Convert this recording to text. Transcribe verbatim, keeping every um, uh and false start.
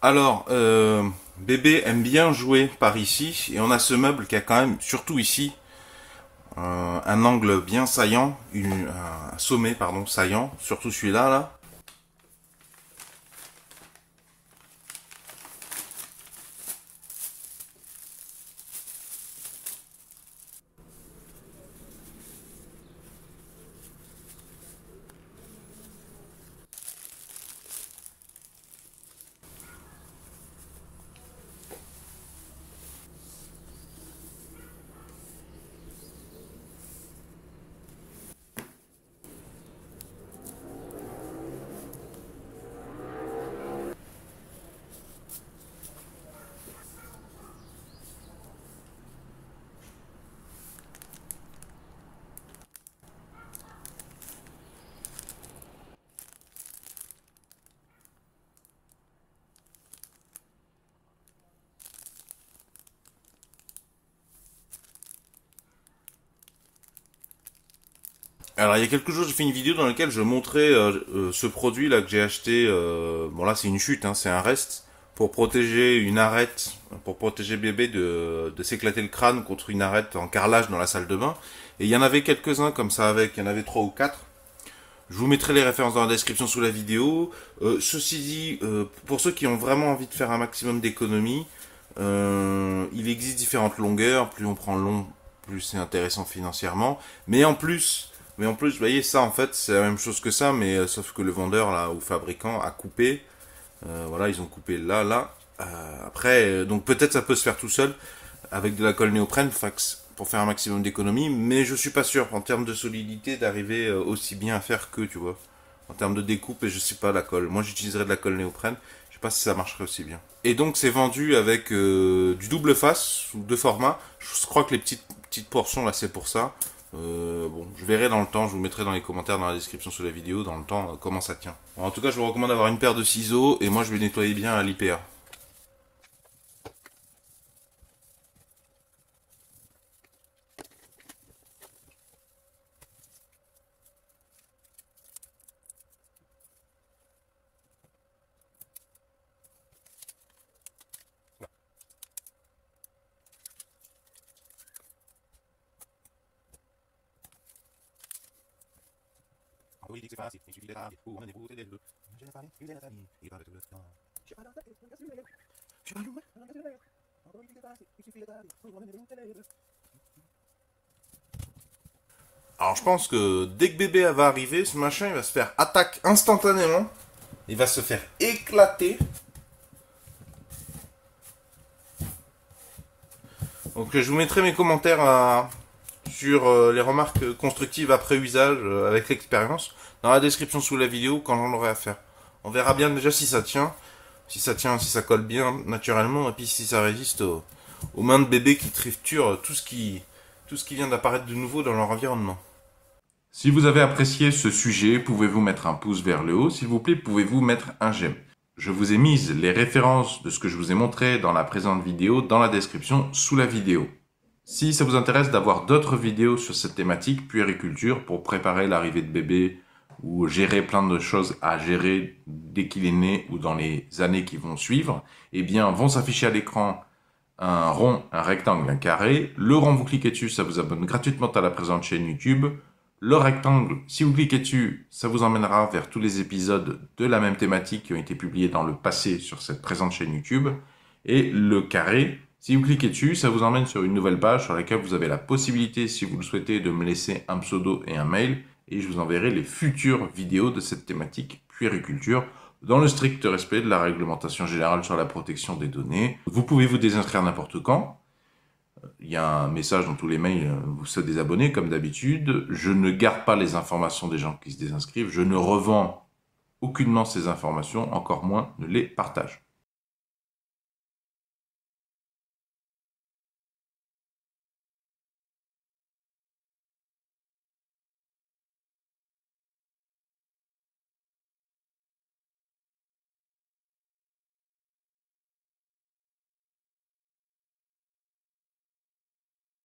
Alors, euh, bébé aime bien jouer par ici, et on a ce meuble qui a quand même, surtout ici, euh, un angle bien saillant, une- un sommet, pardon, saillant, surtout celui-là, là. Alors, il y a quelques jours, j'ai fait une vidéo dans laquelle je montrais euh, euh, ce produit là que j'ai acheté. Euh, bon là, c'est une chute, hein, c'est un reste pour protéger une arête, pour protéger bébé de, de s'éclater le crâne contre une arête en carrelage dans la salle de bain. Et il y en avait quelques-uns comme ça avec, il y en avait trois ou quatre. Je vous mettrai les références dans la description sous la vidéo. Euh, ceci dit, euh, pour ceux qui ont vraiment envie de faire un maximum d'économies, euh, il existe différentes longueurs. Plus on prend long, plus c'est intéressant financièrement. Mais en plus, mais en plus, vous voyez, ça en fait, c'est la même chose que ça, mais euh, sauf que le vendeur là ou fabricant a coupé. Euh, voilà, ils ont coupé là, là. Euh, après, euh, donc peut-être ça peut se faire tout seul avec de la colle néoprène fax, pour faire un maximum d'économie, mais je suis pas sûr en termes de solidité d'arriver euh, aussi bien à faire que, tu vois. En termes de découpe, et je sais pas la colle. Moi j'utiliserais de la colle néoprène, je sais pas si ça marcherait aussi bien. Et donc c'est vendu avec euh, du double face, ou deux formats. Je crois que les petites, petites portions là c'est pour ça. Euh, bon, je verrai dans le temps, je vous mettrai dans les commentaires, dans la description sous la vidéo, dans le temps, euh, comment ça tient. Bon, en tout cas, je vous recommande d'avoir une paire de ciseaux, et moi je vais nettoyer bien à l'I P A. Oui, dit que c'est facile, il suffit d'être rapide pour emmener vous aider le. J'ai la famille, il est la famille, il parle tout le temps. Je parle de je parle de Alors je pense que dès que bébé va arriver, ce machin il va se faire attaque instantanément. Il va se faire éclater. Donc je vous mettrai mes commentaires à, sur euh, les remarques constructives après usage euh, avec l'expérience dans la description sous la vidéo quand j'en aurai à faire. On verra bien déjà si ça tient, si ça tient, si ça colle bien naturellement et puis si ça résiste aux, aux mains de bébé qui triturent tout ce qui, tout ce qui vient d'apparaître de nouveau dans leur environnement. Si vous avez apprécié ce sujet, pouvez-vous mettre un pouce vers le haut. S'il vous plaît, pouvez-vous mettre un j'aime. Je vous ai mis les références de ce que je vous ai montré dans la présente vidéo dans la description sous la vidéo. Si ça vous intéresse d'avoir d'autres vidéos sur cette thématique, puériculture, pour préparer l'arrivée de bébé ou gérer plein de choses à gérer dès qu'il est né ou dans les années qui vont suivre, eh bien, vont s'afficher à l'écran un rond, un rectangle, un carré. Le rond, vous cliquez dessus, ça vous abonne gratuitement à la présente chaîne YouTube. Le rectangle, si vous cliquez dessus, ça vous emmènera vers tous les épisodes de la même thématique qui ont été publiés dans le passé sur cette présente chaîne YouTube. Et le carré, si vous cliquez dessus, ça vous emmène sur une nouvelle page sur laquelle vous avez la possibilité, si vous le souhaitez, de me laisser un pseudo et un mail. Et je vous enverrai les futures vidéos de cette thématique puériculture dans le strict respect de la réglementation générale sur la protection des données. Vous pouvez vous désinscrire n'importe quand. Il y a un message dans tous les mails, vous se désabonnez comme d'habitude. Je ne garde pas les informations des gens qui se désinscrivent. Je ne revends aucunement ces informations, encore moins ne les partage.